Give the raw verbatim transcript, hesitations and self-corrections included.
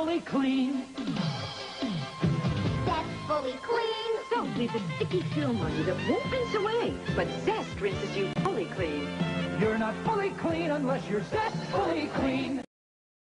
fully clean. That's fully clean. Soap leaves a sticky film on you that won't rinse away, but Zest rinses you fully clean. You're not fully clean unless you're Zest fully clean.